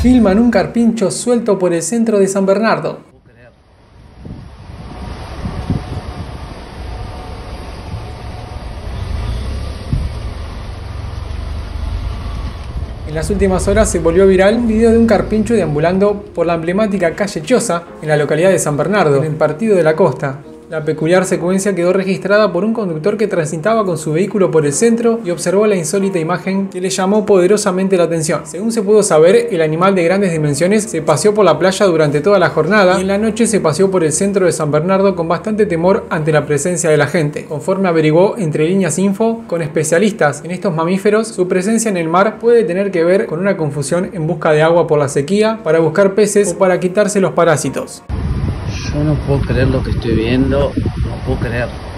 Filman un carpincho suelto por el centro de San Bernardo. En las últimas horas se volvió viral un video de un carpincho deambulando por la emblemática calle Choza, en la localidad de San Bernardo, en el partido de la Costa. La peculiar secuencia quedó registrada por un conductor que transitaba con su vehículo por el centro y observó la insólita imagen que le llamó poderosamente la atención. Según se pudo saber, el animal de grandes dimensiones se paseó por la playa durante toda la jornada y en la noche se paseó por el centro de San Bernardo con bastante temor ante la presencia de la gente. Conforme averiguó entre líneas info con especialistas en estos mamíferos, su presencia en el mar puede tener que ver con una confusión en busca de agua por la sequía, para buscar peces o para quitarse los parásitos. Yo no puedo creer lo que estoy viendo, no puedo creer.